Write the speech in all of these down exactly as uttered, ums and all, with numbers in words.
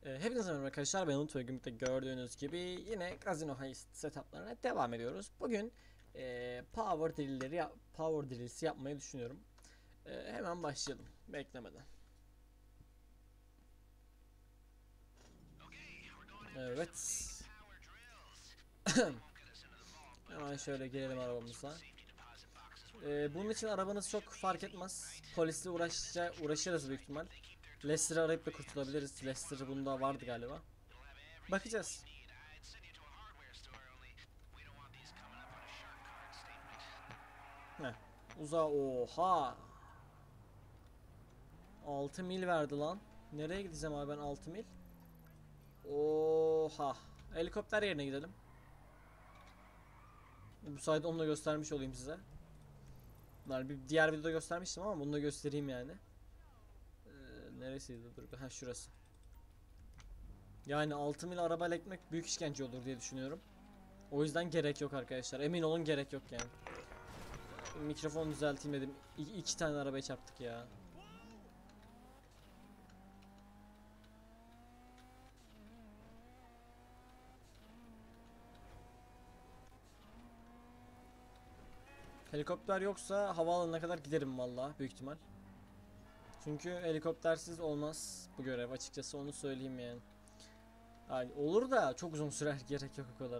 E, hepinize merhaba arkadaşlar, ben Umut ve Gümrük'te gördüğünüz gibi yine Casino Heist setuplarına devam ediyoruz. Bugün e, Power Drill'leri yap Power Drills yapmayı düşünüyorum. E, hemen başlayalım beklemeden. Evet. Hemen şöyle gelelim arabamıza. E, bunun için arabanız çok fark etmez. Polisle uğraşça uğraşırız büyük ihtimal. Lester'ı arayıp da kurtulabiliriz. Lester bunda vardı galiba. Bakacağız. Heh. Uza oha. altı mil verdi lan. Nereye gideceğim abi ben altı mil? Oha. Helikopter yerine gidelim. Bu sayede onu da göstermiş olayım size. Yani bir diğer videoda göstermiştim ama bunu da göstereyim yani. Ee, neresiydi? Dur. Ha şurası. Yani altı mil arabayla ekmek büyük işkence olur diye düşünüyorum. O yüzden gerek yok arkadaşlar. Emin olun gerek yok yani. Mikrofonu düzelteyim dedim. İ iki tane arabaya çarptık ya. Helikopter yoksa havaalanına kadar giderim valla büyük ihtimal. Çünkü helikoptersiz olmaz bu görev, açıkçası onu söyleyeyim yani. Yani olur da çok uzun sürer, gerek yok o kadar.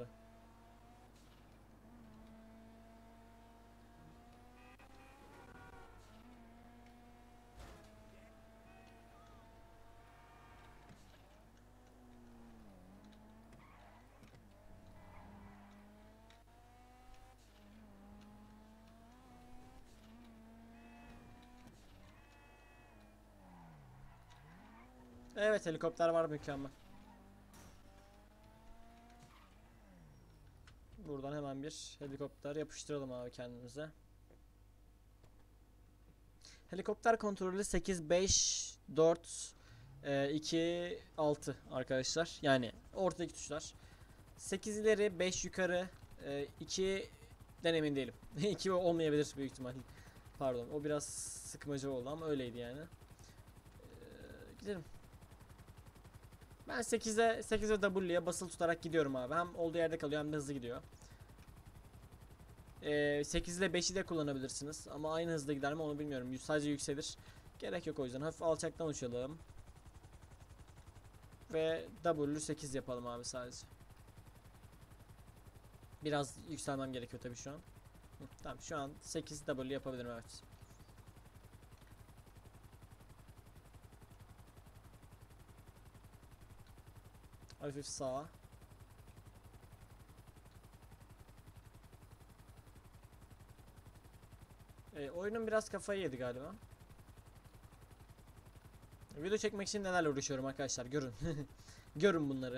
Evet, helikopter var, mükemmel. Buradan hemen bir helikopter yapıştıralım abi kendimize. Helikopter kontrolü sekiz beş dört iki altı arkadaşlar. Yani ortadaki tuşlar. sekiz ileri beş yukarı, e, iki den emin değilim. iki olmayabilir büyük ihtimal. Pardon, o biraz sıkmacı oldu ama öyleydi yani. Ee, gidelim. Ben sekize sekize W'ye basılı tutarak gidiyorum abi. Hem olduğu yerde kalıyor hem de hızlı gidiyor. Ee, sekiz ile beşi de kullanabilirsiniz. Ama aynı hızda gider mi onu bilmiyorum. Sadece yükselir. Gerek yok o yüzden. Hafif alçaktan uçalım. Ve W sekiz yapalım abi sadece. Biraz yükselmem gerekiyor tabii şu an. Hı, tamam, şu an sekiz W yapabilirim, evet. Hafif sağa. Ee, oyunun biraz kafayı yedi galiba. Video çekmek için nelerle uğraşıyorum arkadaşlar, görün. Görün bunları.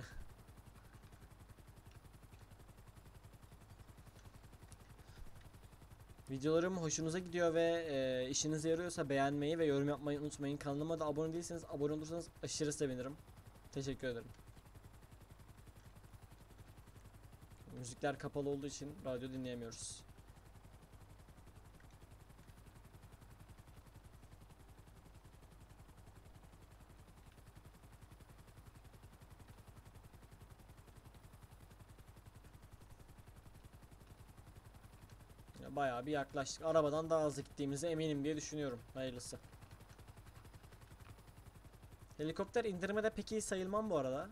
Videolarım hoşunuza gidiyor ve e, işinize yarıyorsa beğenmeyi ve yorum yapmayı unutmayın. Kanalıma da abone değilseniz abone olursanız aşırı sevinirim. Teşekkür ederim. Müzikler kapalı olduğu için radyo dinleyemiyoruz. Bayağı bir yaklaştık. Arabadan daha hızlı gittiğimize eminim diye düşünüyorum. Hayırlısı. Helikopter indirmede pek iyi sayılmam bu arada.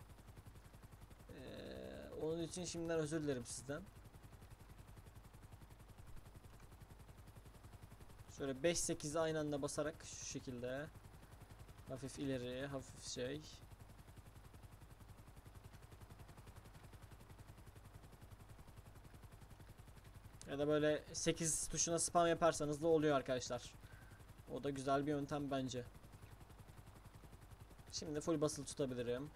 Ee, onun için şimdiden özür dilerim sizden. Şöyle beş sekizi aynı anda basarak şu şekilde. Hafif ileri, hafif şey. Ya da böyle sekiz tuşuna spam yaparsanız da oluyor arkadaşlar. O da güzel bir yöntem bence. Şimdi full basılı tutabilirim.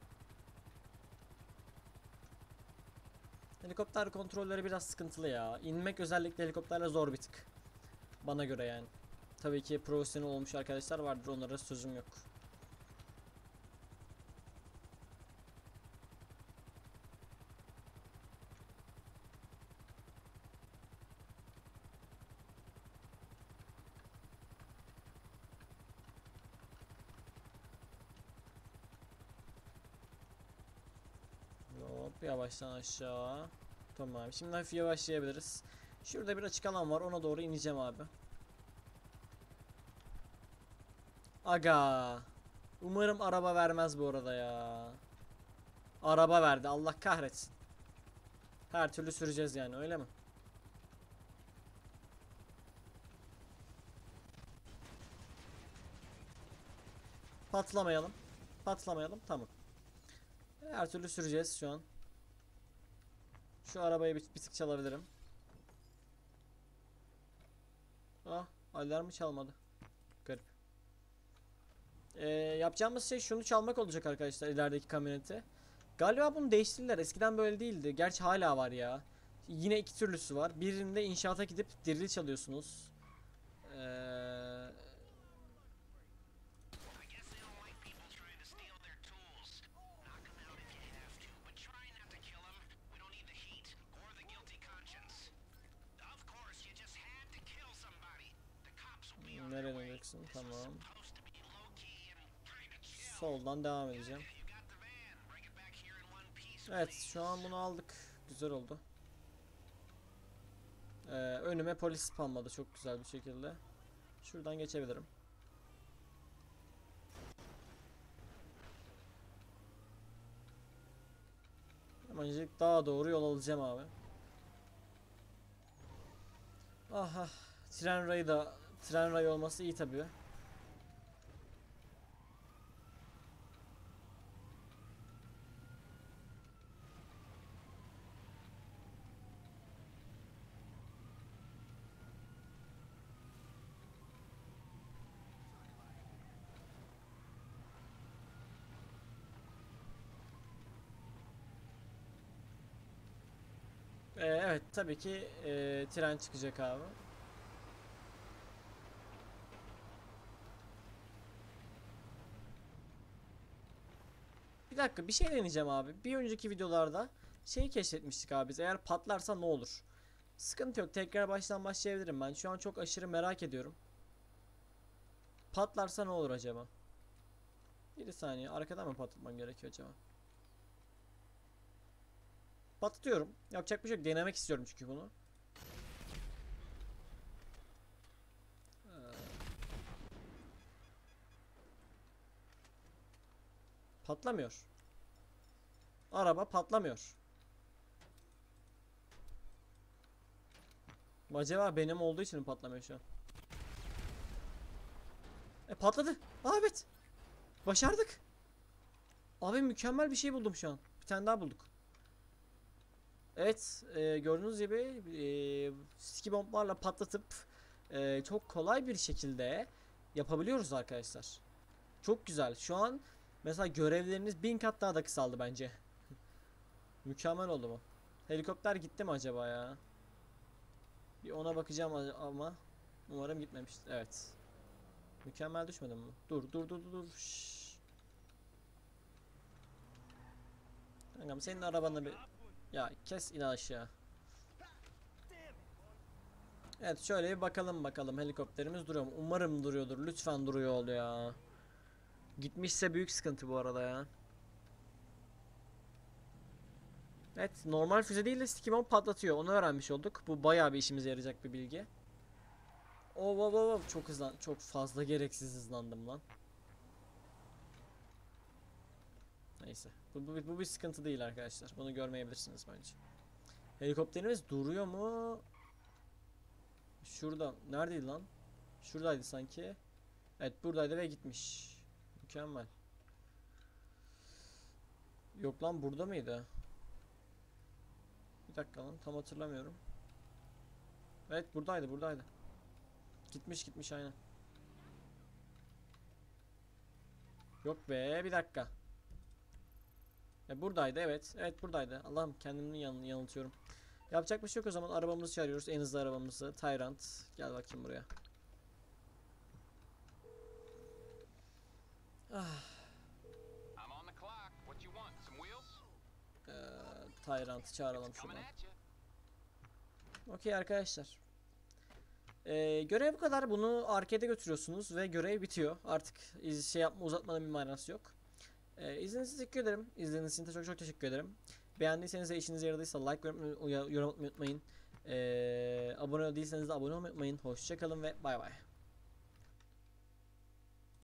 Helikopter kontrolleri biraz sıkıntılı ya. İnmek özellikle helikopterle zor bir tık. Bana göre yani. Tabii ki profesyonel olmuş arkadaşlar vardır, onlara sözüm yok. Yavaştan aşağı. Tamam abi. Şimdi hafif yavaşlayabiliriz. Şurada bir açık alan var. Ona doğru ineceğim abi. Aga. Umarım araba vermez bu arada ya. Araba verdi. Allah kahretsin. Her türlü süreceğiz yani, öyle mi? Patlamayalım. Patlamayalım. Tamam. Her türlü süreceğiz şu an. Şu arabayı bir, bir tık çalabilirim. Ah, alarmı çalmadı. Garip. Ee, yapacağımız şey şunu çalmak olacak arkadaşlar, ilerideki kamyoneti. Galiba bunu değiştirdiler. Eskiden böyle değildi. Gerçi hala var ya. Yine iki türlüsü var. Birinde inşaata gidip dirili çalıyorsunuz. Ee, Nereye döneceksin? Tamam. Soldan devam edeceğim. Evet, şu an bunu aldık. Güzel oldu. Ee, önüme polis spamladı çok güzel bir şekilde. Şuradan geçebilirim. Hemencik daha doğru yol alacağım abi. Aha, tren rayı da tren rayı olması iyi tabii. Ee, evet tabii ki e, tren çıkacak abi. Bir dakika, bir şey deneyeceğim abi. Bir önceki videolarda şeyi keşfetmiştik abi biz. Eğer patlarsa ne olur? Sıkıntı yok. Tekrar baştan başlayabilirim ben. Şu an çok aşırı merak ediyorum. Patlarsa ne olur acaba? Bir saniye. Arkadan mı patlatmam gerekiyor acaba? Patlatıyorum. Yapacak bir şey yok. Denemek istiyorum çünkü bunu. Ee, Patlamıyor. Araba patlamıyor. Acaba benim olduğu için mi patlamıyor şu an? E patladı. Aa, evet. Başardık. Abi mükemmel bir şey buldum şu an. Bir tane daha bulduk. Evet, e, gördüğünüz gibi e, ski bomblarla patlatıp e, çok kolay bir şekilde yapabiliyoruz arkadaşlar. Çok güzel. Şu an mesela görevleriniz bin kat daha da kısaldı bence. Mükemmel oldu mu? Helikopter gitti mi acaba ya? Bir ona bakacağım ama umarım gitmemiştir. Evet. Mükemmel düşmedim mi? Dur dur dur dur. dur. Şşş. Kankam senin arabanla bir... Ya kes in aşağı. Evet, şöyle bir bakalım bakalım helikopterimiz duruyor mu? Umarım duruyordur. Lütfen duruyor ol ya. Gitmişse büyük sıkıntı bu arada ya. Evet, normal füze değil de sticky bomb patlatıyor. Onu öğrenmiş olduk. Bu bayağı bir işimize yarayacak bir bilgi. Oh, oh, oh, oh. Çok hızlan, çok fazla gereksiz hızlandım lan. Neyse. Bu, bu, bu bir sıkıntı değil arkadaşlar. Bunu görmeyebilirsiniz bence. Helikopterimiz duruyor mu? Şurada. Neredeydi lan? Şuradaydı sanki. Evet, buradaydı ve gitmiş. Mükemmel. Yok lan, burada mıydı? Bir dakika lan, tam hatırlamıyorum. Evet, buradaydı buradaydı. Gitmiş gitmiş aynen. Yok be, bir dakika. E, buradaydı evet. Evet buradaydı. Allah'ım, kendimi yan yanıltıyorum. Yapacak bir şey yok o zaman. Arabamızı çağırıyoruz. En hızlı arabamızı. Tyrant. Gel bakayım buraya. Ah. Ee, Tyrant'ı çağıralım şuradan. Okey arkadaşlar. Ee, görev bu kadar. Bunu arcade'e götürüyorsunuz ve görev bitiyor. Artık iz şey yapma, uzatmanın bir manası yok. Ee, izlediğiniz için teşekkür ederim. İzlediğiniz için de çok çok teşekkür ederim. Beğendiyseniz ve işinize yaradıysa like ve yorum atmayı unutmayın. Ee, abone değilseniz de abone olmayı unutmayın. Hoşçakalın ve bay bay.